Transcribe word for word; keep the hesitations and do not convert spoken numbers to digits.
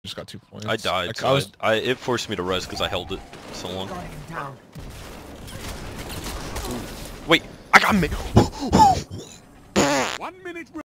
Just got two points. I died. Like, So I was. I, I, it forced me to res because I held it so long. Wait, I got me. One minute.